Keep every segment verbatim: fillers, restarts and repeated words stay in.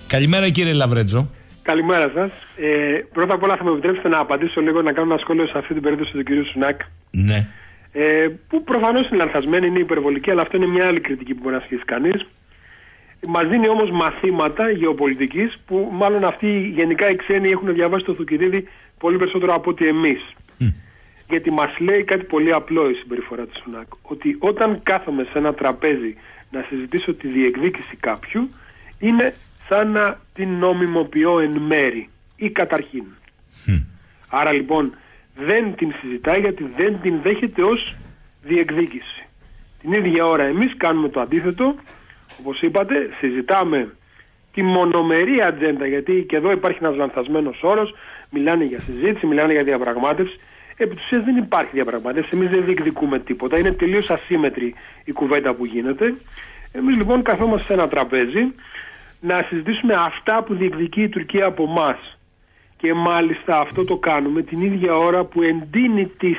Καλημέρα κύριε Λαβρέτζο. Καλημέρα σας. Ε, πρώτα απ' όλα θα με επιτρέψετε να απαντήσω λίγο, να κάνω ένα σχόλιο σε αυτή την περίπτωση του κυρίου Σουνάκ. Ναι. Ε, που προφανώς είναι λανθασμένη, είναι υπερβολική, αλλά αυτό είναι μια άλλη κριτική που μπορεί να ασκήσει κανείς. Μας δίνει όμως μαθήματα γεωπολιτικής που μάλλον αυτοί γενικά οι ξένοι έχουν διαβάσει το Θουκυδίδη πολύ περισσότερο από ότι εμείς. Mm. Γιατί μας λέει κάτι πολύ απλό η συμπεριφορά του Σουνάκ. Ότι όταν κάθομαι σε ένα τραπέζι να συζητήσω τη διεκδίκηση κάποιου, είναι σαν να την νομιμοποιώ εν μέρη ή καταρχήν. Mm. Άρα λοιπόν δεν την συζητάει γιατί δεν την δέχεται ως διεκδίκηση. Την ίδια ώρα εμείς κάνουμε το αντίθετο. Όπως είπατε, συζητάμε τη μονομερή ατζέντα, γιατί και εδώ υπάρχει ένας λανθασμένος όρος. Μιλάνε για συζήτηση, μιλάνε για διαπραγμάτευση. Επί της ουσίας δεν υπάρχει διαπραγμάτευση. Εμείς δεν διεκδικούμε τίποτα. Είναι τελείως ασύμμετρη η κουβέντα που γίνεται. Εμείς λοιπόν καθόμαστε σε ένα τραπέζι να συζητήσουμε αυτά που διεκδικεί η Τουρκία από εμάς. Και μάλιστα αυτό το κάνουμε την ίδια ώρα που εντείνει τις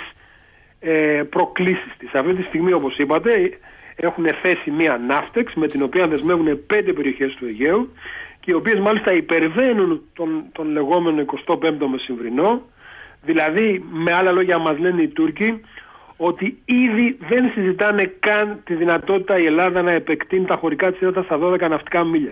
ε, προκλήσεις της. Αυτή τη στιγμή, όπως είπατε, έχουν θέσει μία ναύτεξ με την οποία δεσμεύουν πέντε περιοχές του Αιγαίου και οι οποίες μάλιστα υπερβαίνουν τον, τον λεγόμενο εικοστό πέμπτο μεσημβρινό. Δηλαδή, με άλλα λόγια μας λένε οι Τούρκοι ότι ήδη δεν συζητάνε καν τη δυνατότητα η Ελλάδα να επεκτείνει τα χωρικά της ύδατα στα δώδεκα ναυτικά μίλια.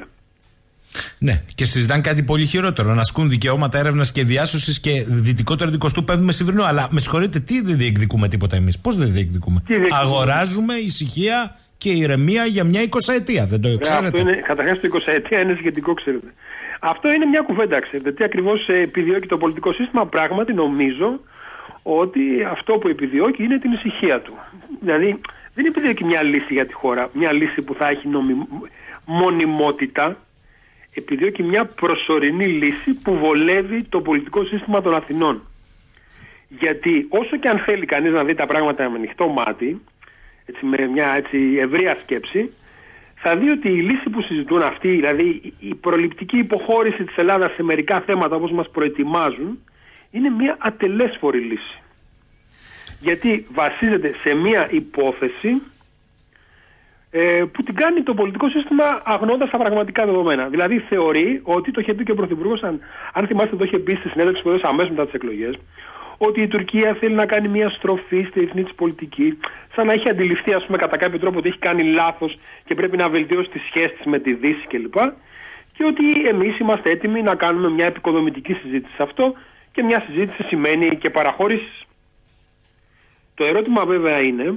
Ναι, και συζητάνε κάτι πολύ χειρότερο. Να ασκούν δικαιώματα έρευνας και διάσωσης και δυτικότερο του εικοστού πέμπτου μεσημβρινού. Αλλά με συγχωρείτε, τι δεν διεκδικούμε τίποτα εμείς? Πώς δεν διεκδικούμε? Αγοράζουμε ησυχία και ηρεμία για μια εικοσαετία. Δεν το Ρε, ξέρετε? Αυτό είναι, καταρχάς το εικοσαετία είναι σχετικό, ξέρετε. Αυτό είναι μια κουβέντα, ξέρετε. Τι ακριβώς επιδιώκει το πολιτικό σύστημα? Πράγματι νομίζω ότι αυτό που επιδιώκει είναι την ησυχία του. Δηλαδή δεν επιδιώκει μια λύση για τη χώρα, μια λύση που θα έχει νομι... μονιμότητα. Επιδιώκει μια προσωρινή λύση που βολεύει το πολιτικό σύστημα των Αθηνών. Γιατί όσο και αν θέλει κανείς να δει τα πράγματα με ανοιχτό μάτι, έτσι, με μια έτσι ευρεία σκέψη, θα δει ότι η λύση που συζητούν αυτοί, δηλαδή η προληπτική υποχώρηση της Ελλάδας σε μερικά θέματα όπως μας προετοιμάζουν, είναι μια ατελέσφορη λύση. Γιατί βασίζεται σε μια υπόθεση που την κάνει το πολιτικό σύστημα αγνοώντας τα πραγματικά δεδομένα. Δηλαδή θεωρεί ότι, το είχε πει και ο Πρωθυπουργός, αν, αν θυμάστε το είχε πει στη συνέντευξη που έδωσε αμέσως μετά τις εκλογές, ότι η Τουρκία θέλει να κάνει μια στροφή στη διεθνή της πολιτική, σαν να έχει αντιληφθεί, ας πούμε, κατά κάποιο τρόπο ότι έχει κάνει λάθος και πρέπει να βελτιώσει τις σχέσεις με τη Δύση κλπ. Και ότι εμείς είμαστε έτοιμοι να κάνουμε μια επικοδομητική συζήτηση σε αυτό και μια συζήτηση σημαίνει και παραχώρηση. Το ερώτημα βέβαια είναι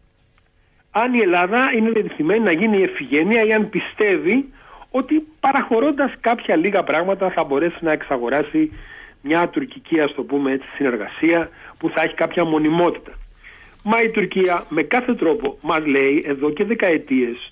αν η Ελλάδα είναι διατεθειμένη να γίνει ευφυγένεια ή αν πιστεύει ότι παραχωρώντας κάποια λίγα πράγματα θα μπορέσει να εξαγοράσει μια τουρκική, ας το πούμε έτσι, συνεργασία που θα έχει κάποια μονιμότητα. Μα η Τουρκία με κάθε τρόπο μας λέει εδώ και δεκαετίες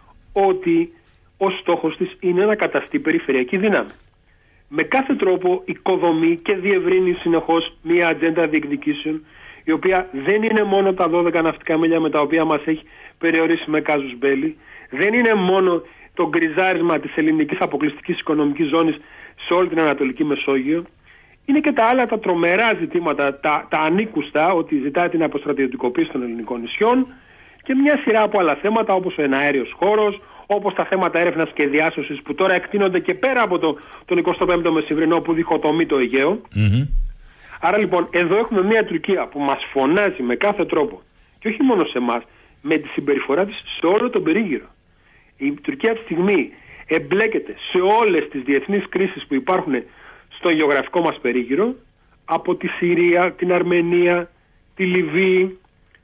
ότι ο στόχος της είναι να καταστεί περιφερειακή δύναμη. Με κάθε τρόπο οικοδομεί και διευρύνει συνεχώς μια ατζέντα διεκδικήσεων, η οποία δεν είναι μόνο τα δώδεκα ναυτικά μίλια με τα οποία μας έχει περιορίσει με κάζους μπέλι, δεν είναι μόνο το γκριζάρισμα της ελληνικής αποκλειστικής οικονομικής ζώνης σε όλη την Ανατολική Μεσόγειο, είναι και τα άλλα τα τρομερά ζητήματα, τα, τα ανήκουστα, ότι ζητάει την αποστρατιωτικοποίηση των ελληνικών νησιών και μια σειρά από άλλα θέματα όπως ο εναέριος χώρος, όπως τα θέματα έρευνας και διάσωσης που τώρα εκτείνονται και πέρα από το, τον εικοστό πέμπτο μεσημβρινό που διχοτομεί το Αιγαίο. Mm-hmm. Άρα λοιπόν εδώ έχουμε μια Τουρκία που μας φωνάζει με κάθε τρόπο και όχι μόνο σε εμάς, με τη συμπεριφορά της σε όλο τον περίγυρο. Η Τουρκία αυτή τη στιγμή εμπλέκεται σε όλες τις διεθνείς κρίσεις που υπάρχουν στο γεωγραφικό μας περίγυρο, από τη Συρία, την Αρμενία, τη Λιβύη,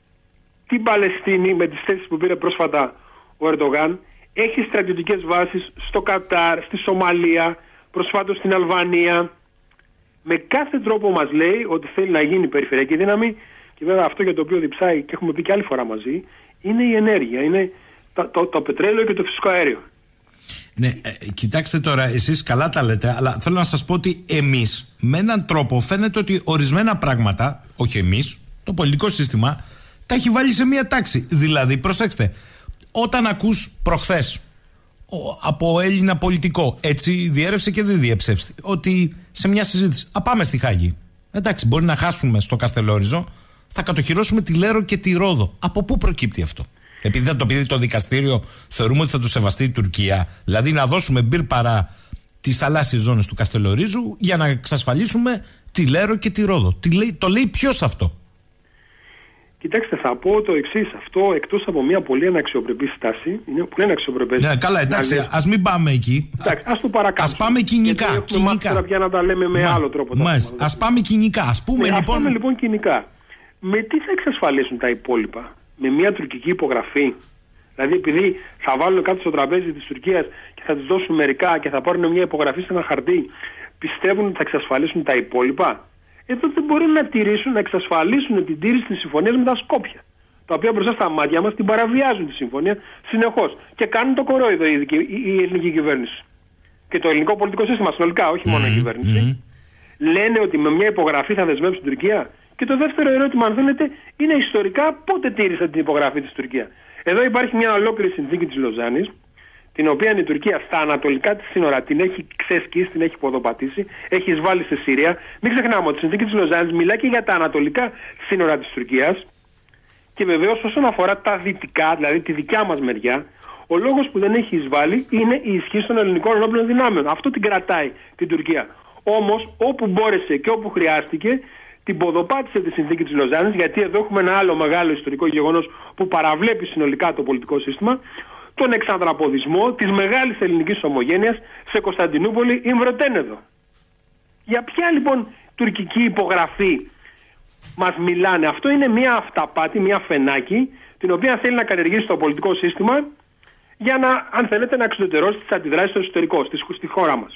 την Παλαιστίνη με τις θέσεις που πήρε πρόσφατα ο Ερντογάν, έχει στρατιωτικές βάσεις στο Κατάρ, στη Σομαλία, προσφάτως στην Αλβανία. Με κάθε τρόπο μας λέει ότι θέλει να γίνει περιφερειακή δύναμη και βέβαια αυτό για το οποίο διψάει και έχουμε πει και άλλη φορά μαζί είναι η ενέργεια, είναι το, το, το πετρέλαιο και το φυσικό αέριο. Ναι, ε, κοιτάξτε τώρα, εσείς καλά τα λέτε, αλλά θέλω να σας πω ότι εμείς με έναν τρόπο φαίνεται ότι ορισμένα πράγματα, όχι εμείς, το πολιτικό σύστημα, τα έχει βάλει σε μία τάξη. Δηλαδή, προσέξτε, όταν ακούς προχθές από Έλληνα πολιτικό, έτσι διέρευσε και δεν διέψευσε, ότι σε μια συζήτηση, α πάμε στη Χάγη. Εντάξει, μπορεί να χάσουμε στο Καστελόριζο, θα κατοχυρώσουμε τη Λέρο και τη Ρόδο. Από πού προκύπτει αυτό? Επειδή δεν το πει το δικαστήριο, θεωρούμε ότι θα το σεβαστεί η Τουρκία. Δηλαδή να δώσουμε μπυρ παρά τις θαλάσσιες ζώνες του Καστελορίζου για να εξασφαλίσουμε τη Λέρο και τη Ρόδο. Τι λέει, το λέει ποιος αυτό? Κοιτάξτε, θα πω το εξής. Αυτό, εκτός από μια πολύ αναξιοπρεπή στάση, είναι πολύ αναξιοπρεπές. Ναι, καλά, εντάξει, να... ας μην πάμε εκεί. Εντάξει, ας το παρακάμψουμε. Ας πάμε κοινικά. Γιατί έχουμε μάθει τώρα πια να τα λέμε με Μα, άλλο τρόπο. Μάλιστα. Ας πάμε κοινικά. Ας πούμε, ναι, λοιπόν... ας πάμε λοιπόν κοινικά. Με τι θα εξασφαλίσουν τα υπόλοιπα? Με μια τουρκική υπογραφή? Δηλαδή, επειδή θα βάλουν κάτω στο τραπέζι της Τουρκίας και θα τους δώσουν μερικά και θα πάρουν μια υπογραφή σε ένα χαρτί, πιστεύουν ότι θα εξασφαλίσουν τα υπόλοιπα? Εδώ δεν μπορούν να τηρήσουν, να εξασφαλίσουν την τήρηση της συμφωνίας με τα Σκόπια, τα οποία μπροστά στα μάτια μας την παραβιάζουν τη συμφωνία συνεχώς και κάνουν το κορόιδο η, η, η ελληνική κυβέρνηση και το ελληνικό πολιτικό σύστημα συνολικά, όχι μόνο η κυβέρνηση. Mm-hmm. Λένε ότι με μια υπογραφή θα δεσμεύσουν την Τουρκία. Και το δεύτερο ερώτημα, αν θέλετε, είναι ιστορικά πότε τήρησε την υπογραφή της Τουρκία? Εδώ υπάρχει μια ολόκληρη συνθήκη της Λοζάνης, την οποία η Τουρκία στα ανατολικά της σύνορα την έχει ξεσκίσει, την έχει ποδοπατήσει, έχει εισβάλει στη Συρία. Μην ξεχνάμε ότι η συνθήκη της Λοζάνης μιλάει και για τα ανατολικά σύνορα της Τουρκίας. Και βεβαίως όσον αφορά τα δυτικά, δηλαδή τη δικιά μας μεριά, ο λόγος που δεν έχει εισβάλει είναι η ισχύ των ελληνικών ενόπλων δυνάμεων. Αυτό την κρατάει την Τουρκία. Όμως όπου μπόρεσε και όπου χρειάστηκε, την ποδοπάτησε τη συνθήκη της Λοζάνης, γιατί εδώ έχουμε ένα άλλο μεγάλο ιστορικό γεγονός που παραβλέπει συνολικά το πολιτικό σύστημα, τον εξανδραποδισμό της μεγάλης ελληνικής ομογένειας σε Κωνσταντινούπολη ή Μβροτένεδο. Για ποια λοιπόν τουρκική υπογραφή μας μιλάνε? Αυτό είναι μια αυταπάτη, μια φενάκι, την οποία θέλει να καλλιεργήσει το πολιτικό σύστημα για να, αν θέλετε, να εξουδετερώσει τις αντιδράσεις στο εσωτερικό, στη, στη χώρα μας.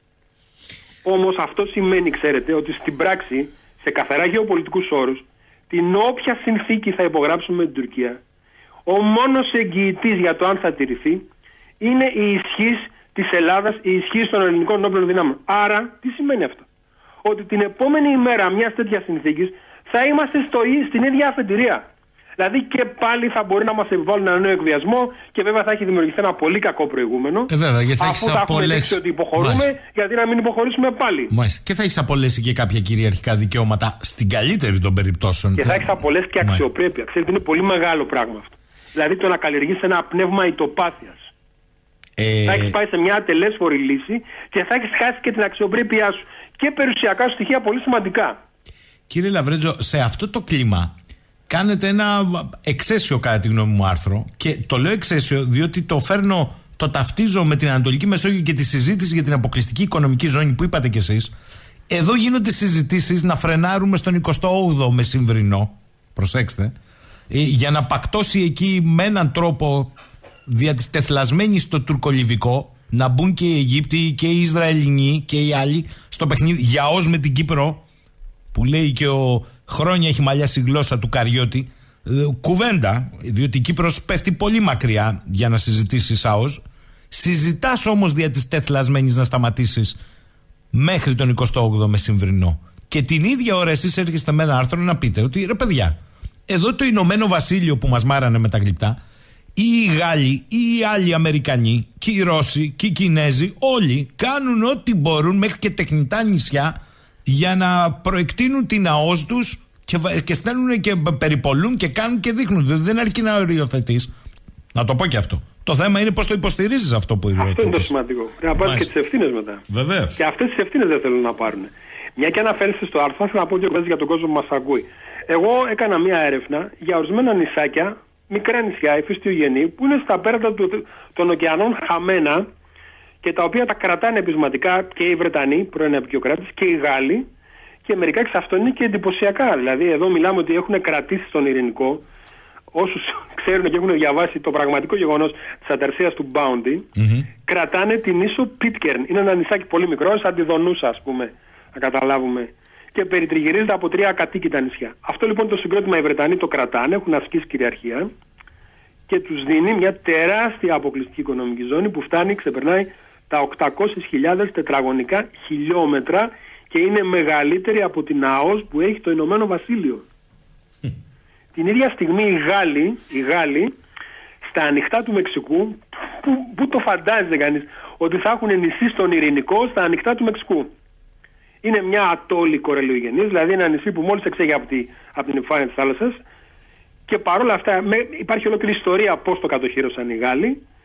Όμως αυτό σημαίνει, ξέρετε, ότι στην πράξη, σε καθαρά γεωπολιτικούς όρους, την όποια συνθήκη θα υπογράψουμε με την Τουρκία, ο μόνος εγγυητής για το αν θα τηρηθεί είναι η ισχύς της Ελλάδας, η ισχύς των ελληνικών ενόπλων δυνάμεων. Άρα, τι σημαίνει αυτό? Ότι την επόμενη ημέρα μιας τέτοιας συνθήκης θα είμαστε στο, στην ίδια αφετηρία. Δηλαδή και πάλι θα μπορεί να μας επιβάλλουν ένα νέο εκβιασμό και βέβαια θα έχει δημιουργηθεί ένα πολύ κακό προηγούμενο. Ε, βέβαια, γιατί θα αφού θα έχουμε δείξει ότι υποχωρούμε, Μάλιστα. γιατί να μην υποχωρήσουμε πάλι. Μάλιστα. Και θα έχεις απολέσει και κάποια κυριαρχικά δικαιώματα στην καλύτερη των περιπτώσεων. Και θα έχεις απολέσει και αξιοπρέπεια. Ξέρετε, είναι πολύ μεγάλο πράγμα αυτό. Δηλαδή το να καλλιεργείς ένα πνεύμα ητοπάθειας. Ε... Θα έχεις πάει σε μια ατελέσφορη λύση και θα έχεις χάσει και την αξιοπρέπειά σου. Και περιουσιακά σου στοιχεία πολύ σημαντικά. Κύριε Λαβρέτζο, σε αυτό το κλίμα κάνετε ένα εξαίσιο, κατά τη γνώμη μου, άρθρο. Και το λέω εξαίσιο διότι το φέρνω, το ταυτίζω με την Ανατολική Μεσόγειο και τη συζήτηση για την αποκλειστική οικονομική ζώνη που είπατε κι εσείς. Εδώ γίνονται συζητήσεις να φρενάρουμε στον εικοστό όγδοο μεσημβρινό. Προσέξτε. Για να πακτώσει εκεί με έναν τρόπο δια της τεθλασμένης στο τουρκολιβικό να μπουν και οι Αιγύπτιοι και οι Ισραηλινοί και οι άλλοι στο παιχνίδι για ως με την Κύπρο, που λέει και ο χρόνια έχει μαλλιάσει η γλώσσα του Καριώτη, κουβέντα, διότι η Κύπρος πέφτει πολύ μακριά για να συζητήσει ΣΑΟΣ. Συζητάς όμως δια της τεθλασμένης να σταματήσεις μέχρι τον εικοστό όγδοο μεσημβρινό. Και την ίδια ώρα εσείς έρχεστε με ένα άρθρο να πείτε ότι ρε παιδιά, εδώ το Ηνωμένο Βασίλειο που μας μάρανε με τα γλυπτά, ή οι Γάλλοι ή οι άλλοι Αμερικανοί και οι Ρώσοι και οι Κινέζοι, όλοι κάνουν ό,τι μπορούν μέχρι και τεχνητά νησιά για να προεκτείνουν την ΑΟΣ τους και, και στέλνουν και περιπολούν και κάνουν και δείχνουν. Δεν αρκεί να οριοθετείς. Να το πω και αυτό. Το θέμα είναι πώς το υποστηρίζεις αυτό που οριοθετείς. Αυτό είναι το σημαντικό. Πρέπει να πάρεις και τις ευθύνες μετά. Βεβαίως. Και αυτές τις ευθύνες δεν θέλουν να πάρουν. Μια και αναφέρεστε στο άρθρο, θα ήθελα να πω και για τον κόσμο που μας ακούει. Εγώ έκανα μια έρευνα για ορισμένα νησάκια, μικρά νησιά, υφιστιογενή, που είναι στα πέρατα του, των ωκεανών χαμένα και τα οποία τα κρατάνε επισηματικά και οι Βρετανοί, πρώην απεικιοκράτες, και οι Γάλλοι, και μερικά εξ αυτών είναι και εντυπωσιακά. Δηλαδή, εδώ μιλάμε ότι έχουν κρατήσει στον Ειρηνικό, όσους ξέρουν και έχουν διαβάσει το πραγματικό γεγονός της ατερσίας του Bounty, mm-hmm. κρατάνε την ίσο Pitcairn. Είναι ένα νησάκι πολύ μικρό, σαν τη Δονούσα, ας πούμε, να καταλάβουμε. Και περιτριγυρίζεται από τρία κατοίκητα νησιά. Αυτό λοιπόν το συγκρότημα οι Βρετανοί το κρατάνε, έχουν ασκήσει κυριαρχία και τους δίνει μια τεράστια αποκλειστική οικονομική ζώνη που φτάνει, ξεπερνάει τα οκτακόσιες χιλιάδες τετραγωνικά χιλιόμετρα και είναι μεγαλύτερη από την ΑΟΣ που έχει το Ηνωμένο Βασίλειο. Mm. Την ίδια στιγμή οι Γάλλοι, οι Γάλλοι στα ανοιχτά του Μεξικού, που, που το φαντάζεται κανείς ότι θα έχουν νησί στον Ειρηνικό στα ανοιχτά του Μεξικού. Είναι μια ατόλη κορελιογενής, δηλαδή ένα νησί που μόλις εξέχει από, τη, από την επιφάνεια της θάλασσας και παρόλα αυτά με, υπάρχει ολόκληρη ιστορία πώς το κατοχύρωσαν οι Γάλλοι.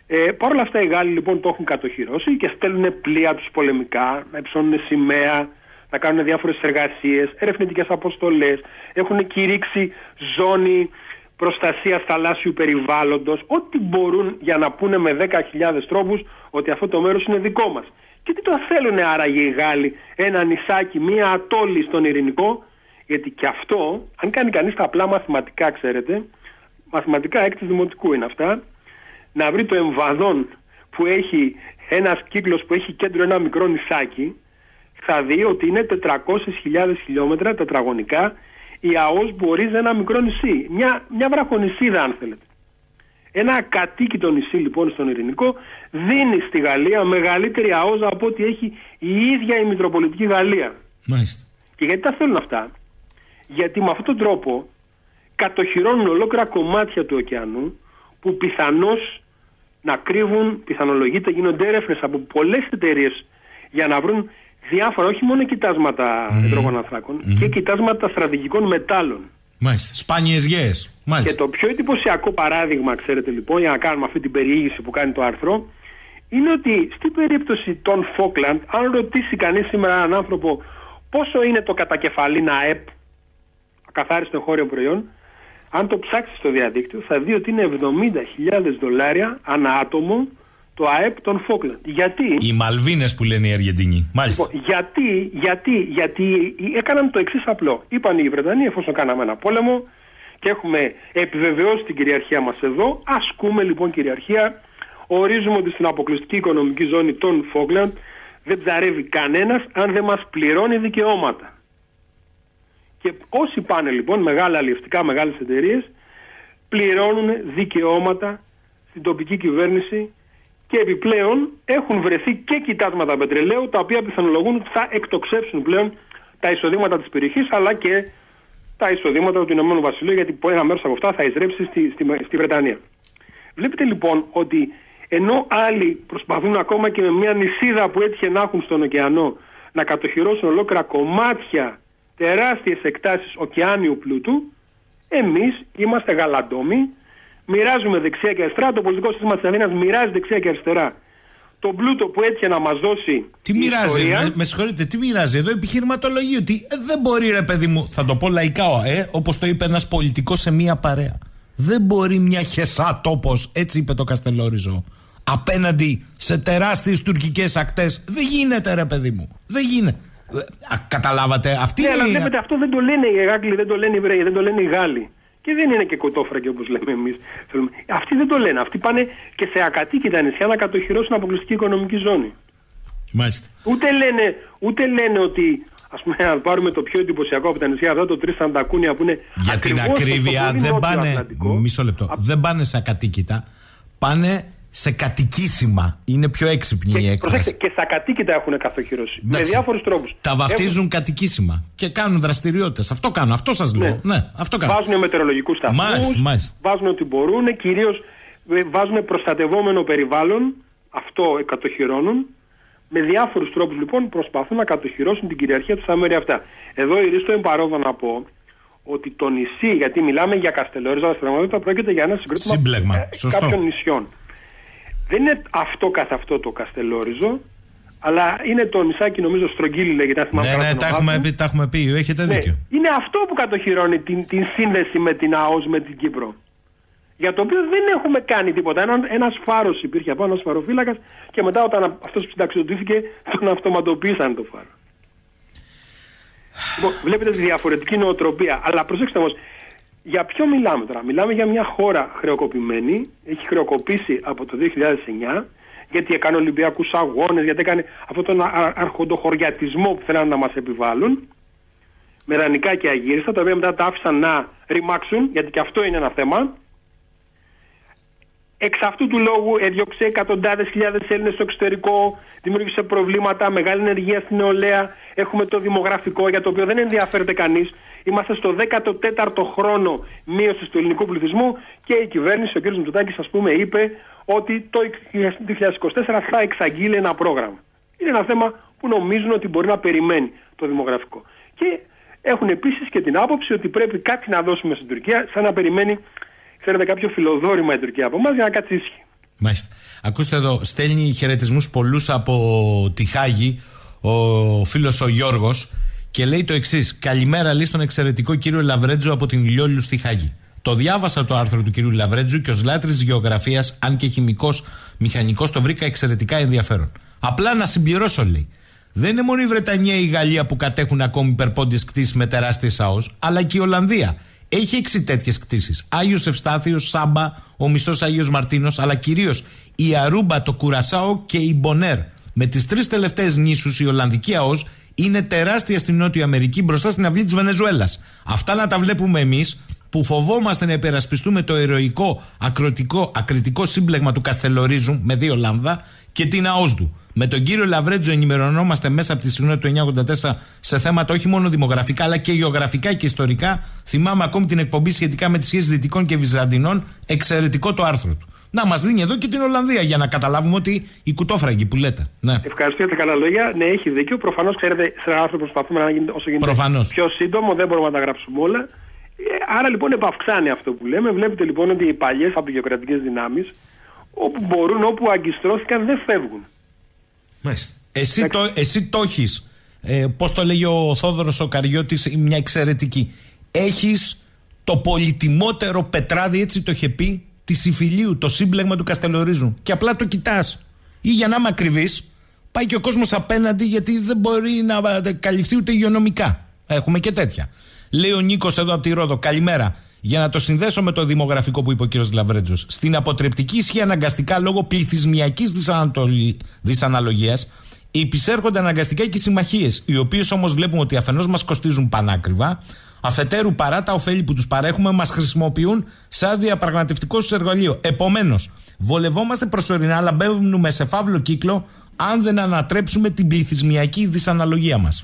Ε, Παρ' όλα αυτά οι Γάλλοι λοιπόν το έχουν κατοχυρώσει και στέλνουν πλοία τους πολεμικά, να υψώνουν σημαία, να κάνουν διάφορες εργασίες, ερευνητικές αποστολές, έχουν κηρύξει ζώνη προστασίας θαλάσσιου περιβάλλοντος, ό,τι μπορούν για να πούνε με δέκα χιλιάδες τρόπους ότι αυτό το μέρος είναι δικό μας. Και τι το θέλουν άραγε οι Γάλλοι, ένα νησάκι, μία ατόλη στον Ειρηνικό, γιατί και αυτό, αν κάνει κανείς τα απλά μαθηματικά, ξέρετε, μαθηματικά έκτης δημοτικού είναι αυτά, να βρει το εμβαδόν που έχει ένας κύκλος που έχει κέντρο ένα μικρό νησάκι, θα δει ότι είναι τετρακόσιες χιλιάδες χιλιόμετρα τετραγωνικά η ΑΟΣ που ορίζει ένα μικρό νησί. Μια, μια βραχονησίδα αν θέλετε. Ένα ακατοίκητο νησί λοιπόν στον Ειρηνικό δίνει στη Γαλλία μεγαλύτερη ΑΟΣ από ό,τι έχει η ίδια η Μητροπολιτική Γαλλία. Μάλιστα. Και γιατί τα θέλουν αυτά? Γιατί με αυτόν τον τρόπο κατοχυρώνουν ολόκληρα κομμάτια του ωκεανού που πιθανώς να κρύβουν, πιθανολογείται, γίνονται έρευνες από πολλές εταιρείες για να βρουν διάφορα, όχι μόνο κοιτάσματα mm. υδρογόνων ανθράκων, mm. και κοιτάσματα στρατηγικών μετάλλων. Μάλιστα. Σπάνιες γέες. Και το πιο εντυπωσιακό παράδειγμα, ξέρετε λοιπόν, για να κάνουμε αυτή την περιήγηση που κάνει το άρθρο, είναι ότι στην περίπτωση των Φόκλαντ, αν ρωτήσει κανείς σήμερα έναν άνθρωπο πόσο είναι το κατακεφαλήν ΑΕΠ, ακαθάριστο εγχώριο προϊόν, αν το ψάξει στο διαδίκτυο θα δει ότι είναι εβδομήντα χιλιάδες δολάρια ανά άτομο το ΑΕΠ των Φόκλαντ. Γιατί? Οι Μαλβίνες που λένε οι Αργεντινοί. Μάλιστα. Λοιπόν, γιατί, γιατί, γιατί έκαναν το εξής απλό. Είπαν οι Βρετανοί, εφόσον κάναμε ένα πόλεμο και έχουμε επιβεβαιώσει την κυριαρχία μας εδώ, ασκούμε λοιπόν κυριαρχία, ορίζουμε ότι στην αποκλειστική οικονομική ζώνη των Φόκλαντ δεν ψαρεύει κανένας αν δεν μας πληρώνει δικαιώματα. Και όσοι πάνε λοιπόν, μεγάλα αλλιευτικά, μεγάλες εταιρείες, πληρώνουν δικαιώματα στην τοπική κυβέρνηση και επιπλέον έχουν βρεθεί και κοιτάσματα πετρελαίου, τα οποία πιθανολογούν ότι θα εκτοξεύσουν πλέον τα εισοδήματα της περιοχής, αλλά και τα εισοδήματα του Ηνωμένου Βασιλείου, γιατί ένα μέρος από αυτά θα εισρέψει στη, στη, στη Βρετανία. Βλέπετε λοιπόν ότι ενώ άλλοι προσπαθούν ακόμα και με μια νησίδα που έτυχε να έχουν στον ωκεανό να κατοχυρώσουν ολόκληρα κομμάτια, τεράστιες εκτάσεις ωκεάνιου πλούτου, εμείς είμαστε γαλαντόμοι, μοιράζουμε δεξιά και αριστερά, το πολιτικό σύστημα της Αθήνας μοιράζει δεξιά και αριστερά τον πλούτο που έτυχε να μας δώσει. Τι η μοιράζει, ιστορία. με, με συγχωρείτε, τι μοιράζει εδώ? Επιχειρηματολογεί ότι ε, δεν μπορεί, ρε παιδί μου, θα το πω λαϊκά, ε, όπως το είπε ένας πολιτικός σε μία παρέα. Δεν μπορεί μια χεσά τόπος, έτσι είπε το Καστελόριζο, απέναντι σε τεράστιες τουρκικές ακτές. Δεν γίνεται, ρε παιδί μου. Δεν γίνεται. Α, καταλάβατε, αυτή ναι, είναι. Αλλά βλέπετε, αυτό δεν το λένε οι Άγγλοι, δεν το λένε οι Εβραίοι, δεν το λένε οι Γάλλοι. Και δεν είναι και κοτόφρακοι όπως λέμε εμείς. Αυτοί δεν το λένε. Αυτοί πάνε και σε ακατοίκητα νησιά να κατοχυρώσουν αποκλειστική οικονομική ζώνη. Μάλιστα. Ούτε λένε, ούτε λένε ότι, ας πούμε, να πάρουμε το πιο εντυπωσιακό από τα νησιά, αυτά το τρεις Σαντακούνια που είναι. Για την ακρίβεια, δεν πάνε. Μισό λεπτό. Α... Δεν πάνε σε ακατοίκητα. Πάνε σε κατοικήσιμα. Είναι πιο έξυπνη και, η έκφραση. Προσέξτε, και στα κατοίκητα έχουν καθοχυρώσει. Με διάφορους τρόπους. Τα βαφτίζουν έχουν... κατοικήσιμα και κάνουν δραστηριότητες. Αυτό κάνουν. Αυτό σας λέω. Ναι. Ναι, αυτό κάνουν. Βάζουν μετεωρολογικούς σταθμούς. Βάζουν ό,τι μπορούν. Κυρίως βάζουν προστατευόμενο περιβάλλον. Αυτό κατοχυρώνουν. Με διάφορους τρόπους λοιπόν προσπαθούν να κατοχυρώσουν την κυριαρχία τους στα μέρη αυτά. Εδώ ηρίστο εμπαρόδο να πω ότι το νησί, γιατί μιλάμε για Καστελόριζο, αλλά στην πραγματικότητα πρόκειται για ένα συγκρότημα κάποιων νησιών. Δεν είναι αυτό καθ' αυτό το Καστελόριζο, αλλά είναι το νησάκι, νομίζω Στρογγύλι λέγεται. Αν θυμάμαι ναι, ναι, τα έχουμε, πει, τα έχουμε πει, έχετε ναι, δίκιο. Είναι αυτό που κατοχυρώνει την, την σύνδεση με την ΑΟΣ, με την Κύπρο. Για το οποίο δεν έχουμε κάνει τίποτα. Ένα, ένας φάρος υπήρχε από ένας φαροφύλακας και μετά όταν αυτός συνταξιοδοτήθηκε τον αυτοματοποίησαν το φάρο. Λοιπόν, βλέπετε τη διαφορετική νοοτροπία. Αλλά προσέξτε όμως, για ποιο μιλάμε τώρα? Μιλάμε για μια χώρα χρεοκοπημένη, έχει χρεοκοπήσει από το δύο χιλιάδες εννιά, γιατί έκανε Ολυμπιακούς αγώνες, γιατί έκανε αυτόν τον αρχοντοχωριατισμό που θέλανε να μας επιβάλλουν, με δανεικά και αγύριστα, τα οποία μετά τα άφησαν να ρημάξουν, γιατί και αυτό είναι ένα θέμα. Εξ αυτού του λόγου έδιωξε εκατοντάδες χιλιάδες Έλληνες στο εξωτερικό, δημιούργησε προβλήματα, μεγάλη ενεργεία στην νεολαία. Έχουμε το δημογραφικό για το οποίο δεν ενδιαφέρεται κανείς. Είμαστε στο δέκατο τέταρτο χρόνο μείωσης του ελληνικού πληθυσμού και η κυβέρνηση, ο κ. Μητσοτάκης, ας πούμε, είπε ότι το δύο χιλιάδες είκοσι τέσσερα θα εξαγγείλει ένα πρόγραμμα. Είναι ένα θέμα που νομίζουν ότι μπορεί να περιμένει το δημογραφικό. Και έχουν επίσης και την άποψη ότι πρέπει κάτι να δώσουμε στην Τουρκία, σαν να περιμένει, ξέρετε, κάποιο φιλοδόρημα η Τουρκία από εμάς για να κάτσει ήσυχη. Μάλιστα. Ακούστε εδώ, στέλνει χαιρετισμούς πολλούς από τη Χάγη ο φίλος ο Γιώργος και λέει το εξής: καλημέρα, λέει, στον εξαιρετικό κύριο Λαβρέτζο από την Ηλιόλου στη Χάγη. Το διάβασα το άρθρο του κυρίου Λαβρέτζου και ως λάτρης γεωγραφίας, αν και χημικός μηχανικός, το βρήκα εξαιρετικά ενδιαφέρον. Απλά να συμπληρώσω, λέει, δεν είναι μόνο η Βρετανία ή η Γαλλία που κατέχουν ακόμη υπερπόντιες κτήσεις με τεράστιες ΑΟΣ, αλλά και η Ολλανδία. Έχει έξι τέτοιες κτήσεις. Άγιος Ευστάθιος, Σάμπα, ο μισός Άγιος Μαρτίνος, αλλά κυρίως η Αρούμπα, το Κουρασάο και η Μπονέρ. Με τις τρεις τελευταίες νήσους, η Ολλανδική ΑΟΣ είναι τεράστια στην Νότια Αμερική μπροστά στην αυλή της Βενεζουέλας. Αυτά να τα βλέπουμε εμείς που φοβόμαστε να υπερασπιστούμε το ηρωικό ακροτικό, ακριτικό σύμπλεγμα του Καστελορίζου με δύο λάμδα και την ΑΟΣ του. Με τον κύριο Λαβρέτζο ενημερωνόμαστε μέσα από τη συχνότητα του εννιακόσια ογδόντα τέσσερα σε θέματα όχι μόνο δημογραφικά αλλά και γεωγραφικά και ιστορικά. Θυμάμαι ακόμη την εκπομπή σχετικά με τις σχέσεις Δυτικών και Βυζαντινών. Εξαιρετικό το άρθρο του. Να μας δίνει εδώ και την Ολλανδία για να καταλάβουμε ότι οι κουτόφραγγοι που λέτε. Ναι. Ευχαριστώ για τα καλά λόγια. Ναι, έχει δίκιο. Προφανώς, ξέρετε, σε ένα άρθρο προσπαθούμε να γίνει όσο γίνεται Προφανώς. πιο σύντομο. Δεν μπορούμε να τα γράψουμε όλα. Άρα λοιπόν επαυξάνει αυτό που λέμε. Βλέπετε λοιπόν ότι οι παλιές απεικιοκρατικές δυνάμεις, όπου μπορούν, όπου αγκιστρώθηκαν, δεν φεύγουν. Εσύ το, εσύ το έχεις, ε, πώς το λέγει ο Θόδωρος ο Καριώτης, μια εξαιρετική. Έχεις το πολυτιμότερο πετράδι, έτσι το είχε πει, της Ιφιλίου, το σύμπλεγμα του Καστελορίζου. Και απλά το κοιτάς. Ή για να είμαι ακριβής, πάει και ο κόσμος απέναντι, γιατί δεν μπορεί να καλυφθεί ούτε υγειονομικά. Έχουμε και τέτοια. Λέει ο Νίκος εδώ από τη Ρόδο, καλημέρα. Για να το συνδέσω με το δημογραφικό που είπε ο κ. Λαβρέτζος, στην αποτρεπτική ισχύ αναγκαστικά λόγω πληθυσμιακής δυσαναλογίας υπησέρχονται αναγκαστικά και οι συμμαχίες, οι οποίες όμως βλέπουμε ότι αφενός μας κοστίζουν πανάκριβα, αφετέρου παρά τα ωφέλη που τους παρέχουμε μας χρησιμοποιούν σαν διαπραγματευτικό τους εργαλείο. Επομένως, βολευόμαστε προσωρινά, αλλά μπαίνουμε σε φαύλο κύκλο αν δεν ανατρέψουμε την πληθυσμιακή δυσαναλογία μας.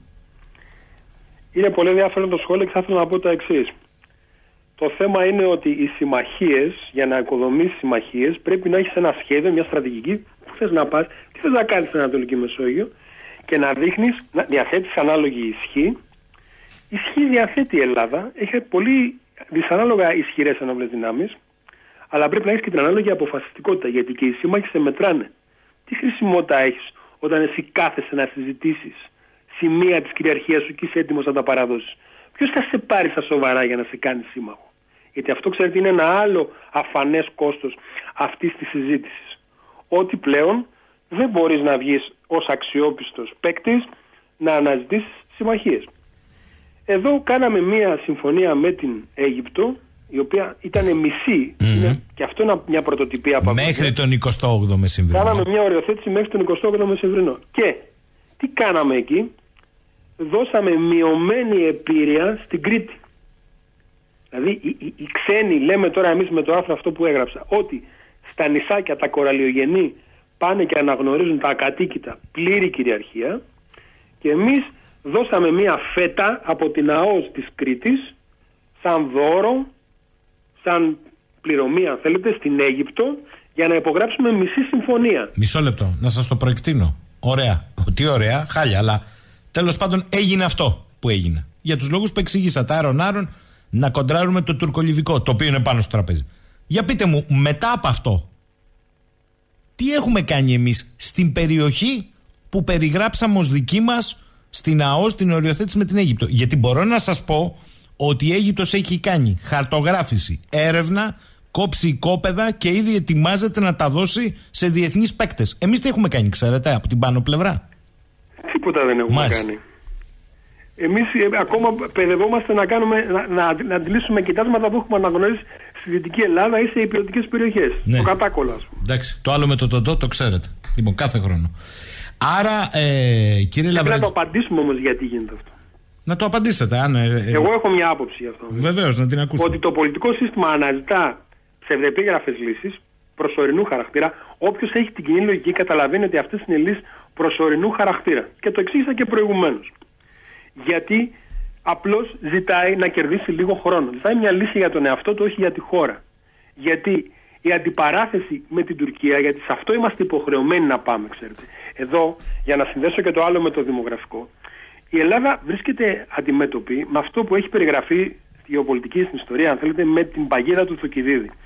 Είναι πολύ ενδιαφέρον το σχόλιο και θα ήθελα να πω τα εξής. Το θέμα είναι ότι οι συμμαχίες, για να οικοδομήσεις συμμαχίες, πρέπει να έχεις ένα σχέδιο, μια στρατηγική που θες να πας, τι θες να κάνεις στην Ανατολική Μεσόγειο και να δείχνεις, να διαθέτεις ανάλογη ισχύ. Ισχύ διαθέτει η Ελλάδα, έχει πολύ δυσανάλογα ισχυρές ενόπλες δυνάμεις, αλλά πρέπει να έχεις και την ανάλογη αποφασιστικότητα, γιατί και οι σύμμαχοι σε μετράνε. Τι χρησιμότητα έχεις όταν εσύ κάθεσαι να συζητήσεις σημεία της κυριαρχίας σου και είσαι έτοιμος να τα παραδώσεις? Ποιος θα σε πάρει στα σοβαρά για να σε κάνει σύμμαχο? Γιατί αυτό, ξέρετε, είναι ένα άλλο αφανές κόστος αυτής της συζήτησης. Ότι πλέον δεν μπορείς να βγεις ως αξιόπιστος παίκτης να αναζητήσεις συμμαχίες. Εδώ κάναμε μία συμφωνία με την Αίγυπτο, η οποία ήταν μισή, mm-hmm. είναι, και αυτό είναι μια πρωτοτυπία από μέχρι τον εικοστό όγδοο μεσημβρινό. Κάναμε μια οριοθέτηση μέχρι τον εικοστό όγδοο μεσημβρινό. Και τι κάναμε εκεί? Δώσαμε μειωμένη επίρρεια στην Κρήτη. Δηλαδή οι, οι, οι ξένοι, λέμε τώρα εμείς με το άρθρο αυτό που έγραψα, ότι στα νησάκια τα κοραλιογενή πάνε και αναγνωρίζουν τα ακατοίκητα πλήρη κυριαρχία, και εμείς δώσαμε μία φέτα από την ΑΟΣ της Κρήτης σαν δώρο, σαν πληρωμή αν θέλετε, στην Αίγυπτο, για να υπογράψουμε μισή συμφωνία. Μισό λεπτό, να σας το προεκτείνω. Ωραία, τι ωραία, χάλια, αλλά τέλος πάντων έγινε αυτό που έγινε. Για τους λόγους που εξήγησα, τα άρον-άρον να κοντράρουμε το τουρκολιβικό, το οποίο είναι πάνω στο τραπέζι. Για πείτε μου, μετά από αυτό, τι έχουμε κάνει εμείς στην περιοχή που περιγράψαμε ως δική μας στην ΑΟΣ την οριοθέτηση με την Αίγυπτο? Γιατί μπορώ να σας πω ότι η Αίγυπτος έχει κάνει χαρτογράφηση, έρευνα, κόψει οικόπεδα και ήδη ετοιμάζεται να τα δώσει σε διεθνείς παίκτες. Εμείς τι έχουμε κάνει, ξέρετε, από την πάνω πλευρά? Τίποτα δεν έχουμε Μάλιστα. κάνει. Εμείς ε, ακόμα παιδευόμαστε να, κάνουμε, να, να, να αντιλήσουμε κοιτάσματα που έχουμε αναγνωρίσει στη Δυτική Ελλάδα ή σε υπηρετικές περιοχές. Ναι. Το κατάκολλο, ας πούμε. Εντάξει, το άλλο με το τοντό το ξέρετε. Λοιπόν, κάθε χρόνο. Άρα, ε, κύριε Λαβρέτζο. Πρέπει να το απαντήσουμε όμως γιατί γίνεται αυτό. Να το απαντήσετε, αν. Ε, ε, Εγώ έχω μια άποψη γι' αυτό. Βεβαίως, να την ακούσω. Ότι το πολιτικό σύστημα αναζητά ψευδεπίγραφες λύσεις προσωρινού χαρακτήρα. Όποιος έχει την κοινή λογική καταλαβαίνει ότι αυτές είναι λύσεις προσωρινού χαρακτήρα. Και το εξήγησα και προηγουμένως. Γιατί απλώς ζητάει να κερδίσει λίγο χρόνο. Ζητάει μια λύση για τον εαυτό του, όχι για τη χώρα. Γιατί η αντιπαράθεση με την Τουρκία, γιατί σε αυτό είμαστε υποχρεωμένοι να πάμε, ξέρετε. Εδώ, για να συνδέσω και το άλλο με το δημογραφικό, η Ελλάδα βρίσκεται αντιμέτωπη με αυτό που έχει περιγραφεί στη γεωπολιτική στην ιστορία, αν θέλετε, με την παγίδα του Θουκυδίδη.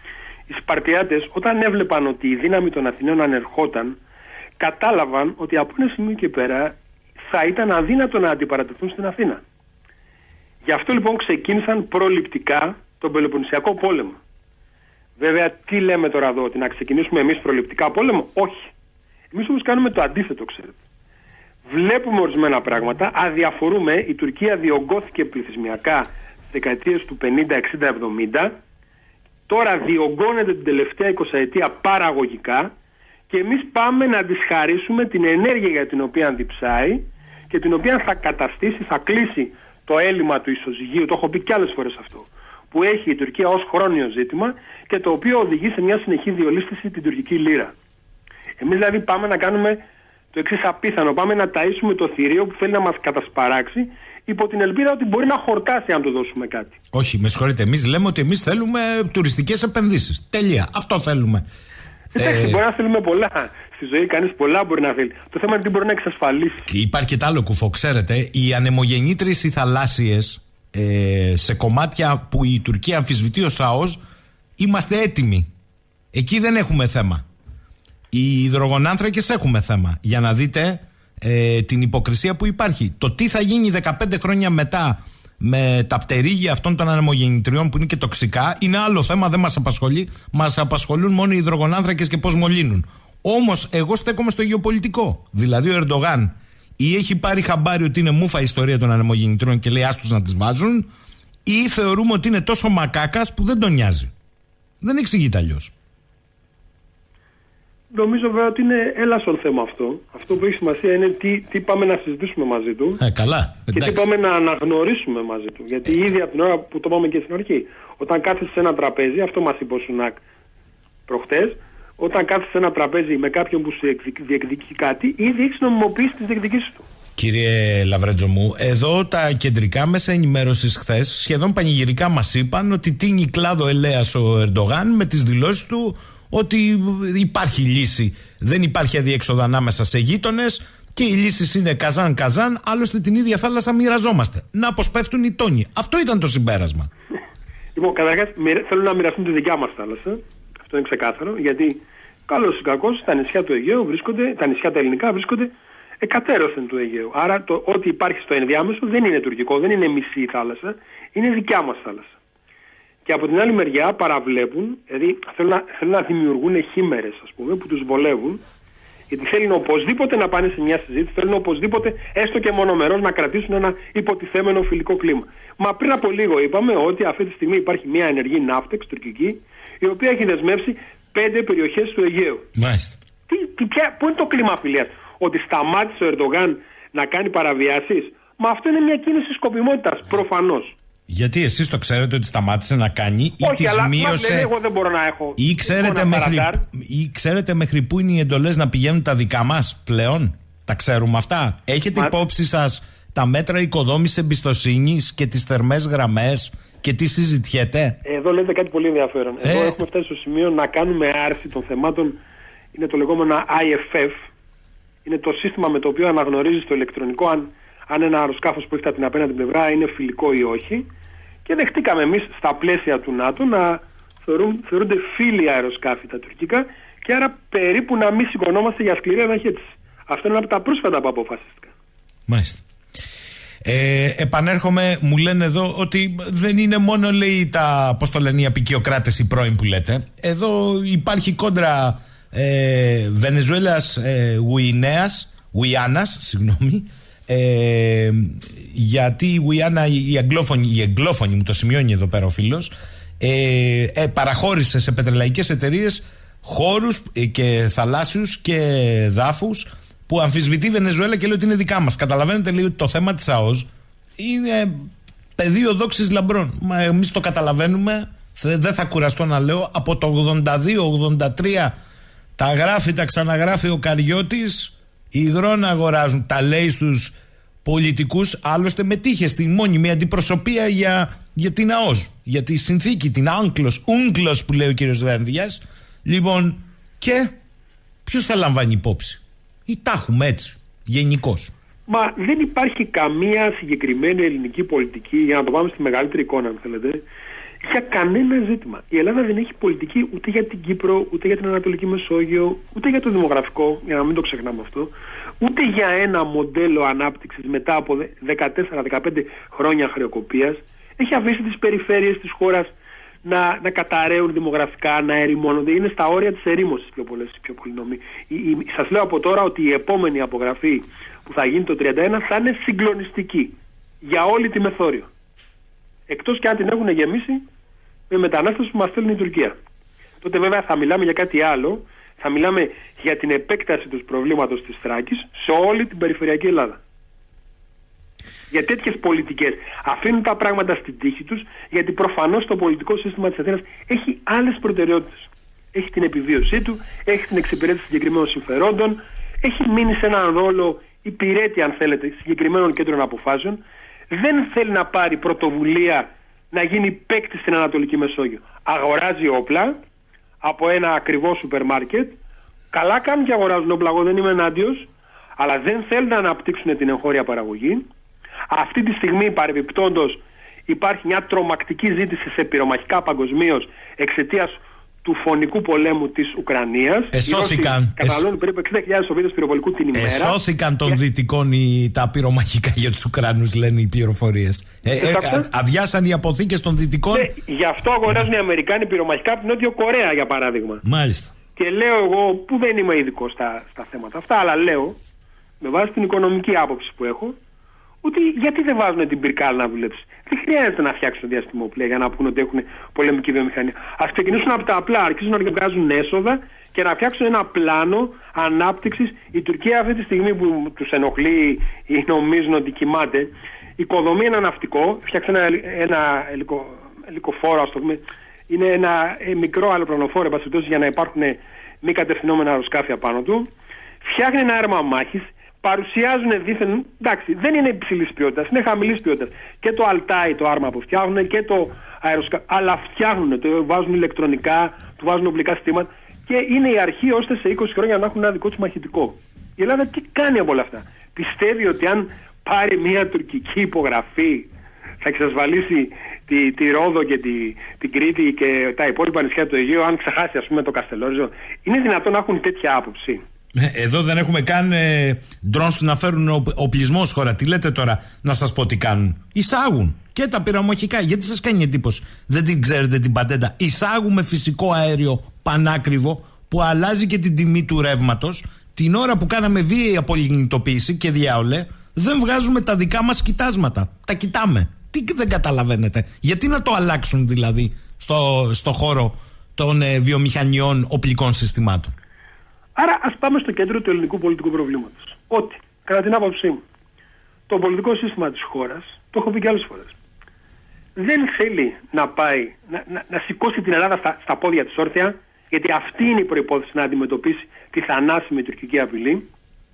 οι Σπαρτιάτες, όταν έβλεπαν ότι η δύναμη των Αθηναίων ανερχόταν, κατάλαβαν ότι από ένα σημείο και πέρα θα ήταν αδύνατο να αντιπαρατεθούν στην Αθήνα. Γι' αυτό λοιπόν ξεκίνησαν προληπτικά τον Πελοποννησιακό πόλεμο. Βέβαια, τι λέμε τώρα εδώ, ότι να ξεκινήσουμε εμείς προληπτικά πόλεμο? Όχι. Εμείς όμως κάνουμε το αντίθετο, ξέρετε. Βλέπουμε ορισμένα πράγματα, αδιαφορούμε. Η Τουρκία διωγγώθηκε πληθυσμιακά στις δεκαετίες του πενήντα, εξήντα, εβδομήντα. Τώρα διωγγώνεται την τελευταία εικοσαετία παραγωγικά και εμείς πάμε να της χαρίσουμε την ενέργεια για την οποία διψάει και την οποία θα καταστήσει, θα κλείσει το έλλειμμα του ισοζυγίου, το έχω πει και άλλες φορές αυτό, που έχει η Τουρκία ως χρόνιο ζήτημα και το οποίο οδηγεί σε μια συνεχή διολίσθηση την τουρκική λίρα. Εμείς δηλαδή πάμε να κάνουμε το εξής απίθανο, πάμε να ταΐσουμε το θηρίο που θέλει να μας κατασπαράξει υπό την ελπίδα ότι μπορεί να χορτάσει αν του δώσουμε κάτι. Όχι, με συγχωρείτε, εμείς λέμε ότι εμείς θέλουμε τουριστικές επενδύσεις. Τέλεια, αυτό θέλουμε. Εντάξει, ε... μπορεί να θέλουμε πολλά. Στη ζωή κανείς πολλά μπορεί να θέλει. Το θέμα είναι τι μπορεί να εξασφαλίσει. Υπάρχει και τ' άλλο κουφό, ξέρετε, οι ανεμογεννήτρες οι θαλάσσιες ε, σε κομμάτια που η Τουρκία αμφισβητεί ως ΑΟΣ, είμαστε έτοιμοι. Εκεί δεν έχουμε θέμα. Οι υδρογονάνθρακες έχουμε θέμα. Για να δείτε ε, την υποκρισία που υπάρχει. Το τι θα γίνει δεκαπέντε χρόνια μετά με τα πτερίγια αυτών των ανεμογεννητριών που είναι και τοξικά είναι άλλο θέμα, δεν μας απασχολεί. Μας απασχολούν μόνο οι υδρογονάνθρακες και πώς μολύνουν. Όμως εγώ στέκομαι στο γεωπολιτικό. Δηλαδή ο Ερντογάν ή έχει πάρει χαμπάρι ότι είναι μούφα η ιστορία των ανεμογεννητριών και λέει άστους να τις βάζουν, ή θεωρούμε ότι είναι τόσο μακάκας που δεν τον νοιάζει. Δεν εξηγείται αλλιώς. Νομίζω βέβαια ότι είναι έλασον θέμα αυτό. Αυτό που έχει σημασία είναι τι, τι πάμε να συζητήσουμε μαζί του ε, καλά, και τι πάμε να αναγνωρίσουμε μαζί του. Γιατί ήδη από την ώρα που το πάμε και στην αρχή, όταν κάθεσαι σε ένα τραπέζι, αυτό μας είπε ο Σουνάκ προχτές, όταν κάθεσαι σε ένα τραπέζι με κάποιον που σου διεκδικεί κάτι, ήδη έχεις νομιμοποιήσει τις διεκδικήσεις του. Κύριε Λαβρέντζο μου, εδώ τα κεντρικά μέσα ενημέρωσης χθες σχεδόν πανηγυρικά μας είπαν ότι τίνει κλάδο ελέας ο Ερντογάν με τις δηλώσεις του ότι υπάρχει λύση. Δεν υπάρχει αδιέξοδο ανάμεσα σε γείτονες και οι λύσεις είναι καζάν-καζάν, άλλωστε την ίδια θάλασσα μοιραζόμαστε. Να αποσπεύτουν οι τόνοι. Αυτό ήταν το συμπέρασμα. Λοιπόν, καταρχάς θέλω να μοιραστούν τη δικιά μας θάλασσα. Αυτό είναι ξεκάθαρο, γιατί καλώς ή κακώς τα νησιά του Αιγαίου βρίσκονται, τα νησιά τα ελληνικά βρίσκονται εκατέρωθεν του Αιγαίου. Άρα το ό,τι υπάρχει στο ενδιάμεσο δεν είναι τουρκικό, δεν είναι μισή θάλασσα, είναι δικιά μας θάλασσα. Και από την άλλη μεριά παραβλέπουν, δηλαδή θέλουν να, θέλουν να δημιουργούν χήμερες, ας πούμε, που τους βολεύουν, γιατί θέλουν οπωσδήποτε να πάνε σε μια συζήτηση, θέλουν οπωσδήποτε, έστω και μονομερώς, να κρατήσουν ένα υποτιθέμενο φιλικό κλίμα. Μα πριν από λίγο είπαμε ότι αυτή τη στιγμή υπάρχει μια ενεργή ναύτεξ τουρκική, η οποία έχει δεσμεύσει πέντε περιοχές του Αιγαίου. Μάλιστα. Τι, τι, ποια, πού είναι το κλίμα φιλίας? Ότι σταμάτησε ο Ερντογάν να κάνει παραβιάσεις? Μα αυτό είναι μια κίνηση σκοπιμότητας, προφανώς. Γιατί εσείς το ξέρετε ότι σταμάτησε να κάνει ή όχι, τις αλλά, μείωσε. Λένε, εγώ δεν μπορώ να έχω. Ή ξέρετε, μέχρι, ή ξέρετε μέχρι πού είναι οι εντολές να πηγαίνουν τα δικά μας πλέον? Τα ξέρουμε αυτά? Έχετε Μα... υπόψη σας τα μέτρα οικοδόμησης εμπιστοσύνης και τις θερμές γραμμές και τι συζητιέται? Εδώ λέτε κάτι πολύ ενδιαφέρον. Ε... Εδώ έχουμε φτάσει στο σημείο να κάνουμε άρση των θεμάτων. Είναι το λεγόμενο άι εφ εφ. Είναι το σύστημα με το οποίο αναγνωρίζει το ηλεκτρονικό αν, αν ένα αεροσκάφος που έχει την απέναντι πλευρά είναι φιλικό ή όχι. Και δεχτήκαμε εμείς στα πλαίσια του ΝΑΤΟ να θεωρούν, θεωρούνται φίλοι αεροσκάφη τα τουρκικά και άρα περίπου να μην σηκωνόμαστε για σκληρή αναχέτηση. Αυτό είναι ένα από τα πρόσφατα που αποφασίστηκαν. Μάλιστα. Ε, επανέρχομαι, μου λένε εδώ ότι δεν είναι μόνο, λέει, τα, πώς το λένε, οι απικιοκράτες οι πρώην που λέτε. Εδώ υπάρχει κόντρα ε, Βενεζουέλας ε, Γουινέας, Γουιάνας, συγγνώμη, ε, γιατί η Γουιάννα, η αγγλόφωνη, η αγγλόφωνη μου το σημειώνει εδώ πέρα ο φίλος, ε, ε, παραχώρησε σε πετρελαϊκές εταιρείες χώρους ε, και θαλάσσιους και δάφους που αμφισβητεί η Βενεζουέλα και λέει ότι είναι δικά μας. Καταλαβαίνετε, λέει, ότι το θέμα της ΑΟΣ είναι πεδίο δόξης λαμπρών. Μα εμείς το καταλαβαίνουμε, δεν θα κουραστώ να λέω. Από το ογδόντα δύο ογδόντα τρία τα γράφει, τα ξαναγράφει ο Καριώτης. Οι υγρών αγοράζουν, τα λέει στους πολιτικούς. Άλλωστε μετήχε στην μόνιμη αντιπροσωπεία για, για την ΑΟΣ, για τη συνθήκη, την Άγκλος, Ούγκλος που λέει ο κύριος Δένδιας. Λοιπόν, και ποιος θα λαμβάνει υπόψη? Ή τα έχουμε έτσι, γενικώς? Μα δεν υπάρχει καμία συγκεκριμένη ελληνική πολιτική, για να το πάμε στη μεγαλύτερη εικόνα, αν θέλετε, Για κανένα ζήτημα. Η Ελλάδα δεν έχει πολιτική ούτε για την Κύπρο, ούτε για την Ανατολική Μεσόγειο, ούτε για το δημογραφικό, για να μην το ξεχνάμε αυτό, ούτε για ένα μοντέλο ανάπτυξης μετά από δεκατέσσερα δεκαπέντε χρόνια χρεοκοπίας. Έχει αφήσει τις περιφέρειες της χώρας να, να καταραίουν δημογραφικά, να ερημώνονται. Είναι στα όρια της ερήμωσης πιο πολλές, πιο πολλοί νόμοι. Σας λέω από τώρα ότι η επόμενη απογραφή που θα γίνει το τριάντα ένα θα είναι συγκλονιστική για όλη τη Μεθόριο. Εκτός και αν την έχουν γεμίσει με μετανάστες που μας στέλνει η Τουρκία. Τότε βέβαια θα μιλάμε για κάτι άλλο. Θα μιλάμε για την επέκταση του προβλήματος της Θράκης σε όλη την περιφερειακή Ελλάδα. Για τέτοιες πολιτικές αφήνουν τα πράγματα στην τύχη τους, γιατί προφανώς το πολιτικό σύστημα της Αθήνας έχει άλλες προτεραιότητες. Έχει την επιβίωσή του, έχει την εξυπηρέτηση συγκεκριμένων συμφερόντων, έχει μείνει σε έναν ρόλο υπηρέτη, αν θέλετε, συγκεκριμένων κέντρων αποφάσεων. Δεν θέλει να πάρει πρωτοβουλία να γίνει παίκτη στην Ανατολική Μεσόγειο. Αγοράζει όπλα από ένα ακριβό σούπερ μάρκετ. Καλά κάνουν και αγοράζουν όπλα, εγώ δεν είμαι ενάντιος, αλλά δεν θέλουν να αναπτύξουν την εγχώρια παραγωγή. Αυτή τη στιγμή, παρεμπιπτόντως, υπάρχει μια τρομακτική ζήτηση σε πυρομαχικά παγκοσμίως εξαιτίας του φωνικού πολέμου της Ουκρανίας. Εσώθηκαν. Καταναλώνουν περίπου εξήντα χιλιάδες σοβίδες πυροβολικού την ημέρα. Εσώθηκαν των yeah. δυτικών οι, τα πυρομαχικά για τους Ουκρανούς, λένε οι πληροφορίες. Ε, ε, α, αδειάσαν οι αποθήκες των δυτικών. Ε, γι' αυτό αγοράζουν yeah. οι Αμερικάνοι πυρομαχικά από την Νότιο Κορέα, για παράδειγμα. Μάλιστα. Και λέω εγώ, που δεν είμαι ειδικός στα, στα θέματα αυτά, αλλά λέω, με βάση την οικονομική άποψη που έχω, ότι γιατί δεν βάζουν την πυρκάλ να δουλέψει. Δεν χρειάζεται να φτιάξουν διαστημόπλαια για να πούνε ότι έχουν πολεμική βιομηχανία. Ας ξεκινήσουν από τα απλά, αρχίσουν να βγάζουν έσοδα και να φτιάξουν ένα πλάνο ανάπτυξης. Η Τουρκία αυτή τη στιγμή που τους ενοχλεί ή νομίζουν ότι κοιμάται, οικοδομεί ένα ναυτικό, φτιάξε ένα, ένα ελικο, ελικοφόρο, ας το πούμε, είναι ένα μικρό αεροπλανοφόρο για να υπάρχουν μη κατευθυνόμενα αεροσκάφια πάνω του, φτιάχνει ένα άρμα μάχης. Παρουσιάζουν δίθεν, εντάξει, δεν είναι υψηλής ποιότητας, είναι χαμηλής ποιότητας. Και το Altai, το άρμα που φτιάχνουν, και το αεροσκάφι, αλλά φτιάχνουν, το βάζουν ηλεκτρονικά, του βάζουν οπλικά συστήματα και είναι η αρχή ώστε σε είκοσι χρόνια να έχουν ένα δικό τους μαχητικό. Η Ελλάδα τι κάνει από όλα αυτά? Πιστεύει ότι αν πάρει μια τουρκική υπογραφή θα εξασφαλίσει τη, τη Ρόδο και τη, την Κρήτη και τα υπόλοιπα νησιά του Αιγαίου, αν ξεχάσει ας πούμε το Καστελόριζο? Είναι δυνατόν να έχουν τέτοια άποψη? Εδώ δεν έχουμε καν ε, drones να φέρουν ο, οπλισμό χώρα. Τι λέτε τώρα, να σας πω τι κάνουν? Εισάγουν και τα πυρομαχικά. Γιατί σας κάνει εντύπωση? Δεν την ξέρετε την πατέντα? Εισάγουμε φυσικό αέριο πανάκριβο που αλλάζει και την τιμή του ρεύματος. Την ώρα που κάναμε βίαιη απολιγνητοποίηση και διάολε, δεν βγάζουμε τα δικά μας κοιτάσματα. Τα κοιτάμε. Τι δεν καταλαβαίνετε? Γιατί να το αλλάξουν δηλαδή στο, στο χώρο των ε, βιομηχανιών οπλικών συστημάτων? Άρα ας πάμε στο κέντρο του ελληνικού πολιτικού προβλήματος. Ότι, κατά την άποψή μου, το πολιτικό σύστημα της χώρας, το έχω πει και άλλες φορές, δεν θέλει να πάει, να, να, να σηκώσει την Ελλάδα στα, στα πόδια της όρθια, γιατί αυτή είναι η προϋπόθεση να αντιμετωπίσει τη θανάσιμη τουρκική απειλή.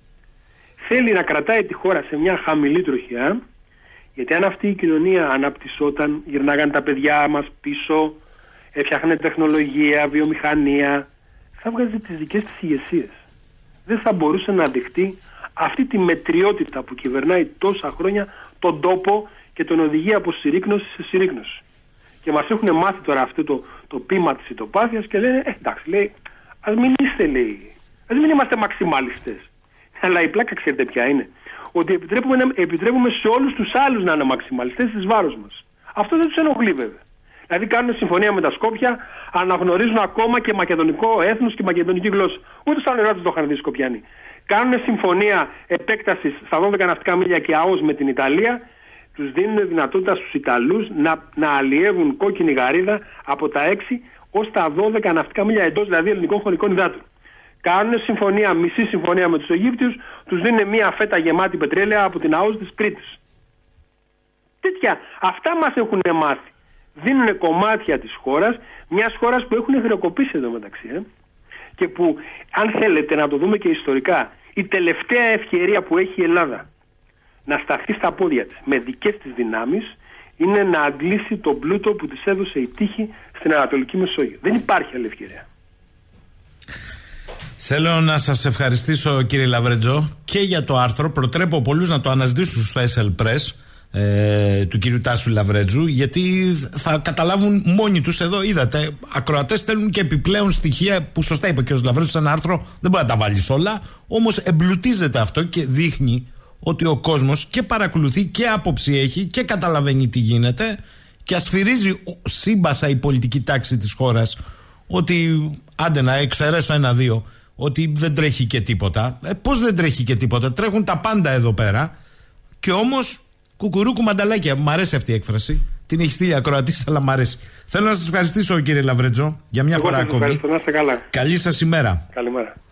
Θέλει να κρατάει τη χώρα σε μια χαμηλή τροχιά, γιατί αν αυτή η κοινωνία αναπτυσσόταν, γυρνάγαν τα παιδιά μας πίσω, έφτιαχνε τεχνολογία, βιομηχανία, θα βγάζει τις δικές της ηγεσίες. Δεν θα μπορούσε να δεχτεί αυτή τη μετριότητα που κυβερνάει τόσα χρόνια τον τόπο και τον οδηγεί από συρρίκνωση σε συρρίκνωση. Και μας έχουν μάθει τώρα αυτό το, το πείμα της ητοπάθειας και λένε, ε, εντάξει, λέει, ας μην είστε, λέει, ας μην είμαστε μαξιμαλιστές. Αλλά η πλάκα ξέρετε ποια είναι? Ότι επιτρέπουμε, επιτρέπουμε σε όλους τους άλλους να είναι μαξιμαλιστές εις βάρος μας. Αυτό δεν τους ενοχλεί βέβαια. Δηλαδή κάνουν συμφωνία με τα Σκόπια, αναγνωρίζουν ακόμα και μακεδονικό έθνος και μακεδονική γλώσσα. Ούτε στα νερά τους το είχαν δει οι Σκοπιανοί. Κάνουν συμφωνία επέκτασης στα δώδεκα ναυτικά μίλια και ΑΟΣ με την Ιταλία. Τους δίνουν δυνατότητα στους Ιταλούς να, να αλλιεύουν κόκκινη γαρίδα από τα έξι ως τα δώδεκα ναυτικά μίλια εντός δηλαδή ελληνικών χωρικών υδάτων. Κάνουν συμφωνία, μισή συμφωνία με τους Αιγύπτιους, τους δίνουν μια φέτα γεμάτη πετρέλαια από την ΑΟΣ της Κρήτης. Τέτοια, αυτά μας έχουν μάθει. Δίνουν κομμάτια της χώρας, μιας χώρας που έχουν χρεοκοπήσει εδώ μεταξύ. Ε? Και που, αν θέλετε να το δούμε και ιστορικά, η τελευταία ευκαιρία που έχει η Ελλάδα να σταθεί στα πόδια της με δικές της δυνάμεις είναι να αντλήσει τον πλούτο που της έδωσε η τύχη στην Ανατολική Μεσόγειο. Δεν υπάρχει άλλη ευκαιρία. Θέλω να σας ευχαριστήσω, κύριε Λαβρετζό, και για το άρθρο. Προτρέπω πολλούς να το αναζητήσουν στο Esselpress. ε, του κύριου Τάσου Λαβρέτζου, γιατί θα καταλάβουν μόνοι τους. Εδώ είδατε, ακροατές στέλνουν και επιπλέον στοιχεία που σωστά είπε και ο Λαβρέτζου σε ένα άρθρο, δεν μπορεί να τα βάλει όλα. Όμως εμπλουτίζεται αυτό και δείχνει ότι ο κόσμος και παρακολουθεί και άποψη έχει και καταλαβαίνει τι γίνεται και ασφυρίζει σύμπασα η πολιτική τάξη της χώρας ότι, άντε να εξαιρέσω ένα-δύο, ότι δεν τρέχει και τίποτα. Ε, πώς δεν τρέχει και τίποτα? Τρέχουν τα πάντα εδώ πέρα. Και όμως κουκουρούκου μανταλάκια. Μ' αρέσει αυτή η έκφραση. Την έχει στείλει ακροατής, αλλά μ' αρέσει. Θέλω να σας ευχαριστήσω, κύριε Λαβρέτζο, για μια Εγώ φορά ακόμη. Να είστε καλά. Καλή σας ημέρα. Καλημέρα.